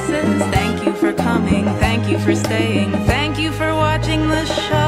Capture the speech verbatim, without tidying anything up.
faces. Thank you for coming, thank you for staying, thank you for watching the show.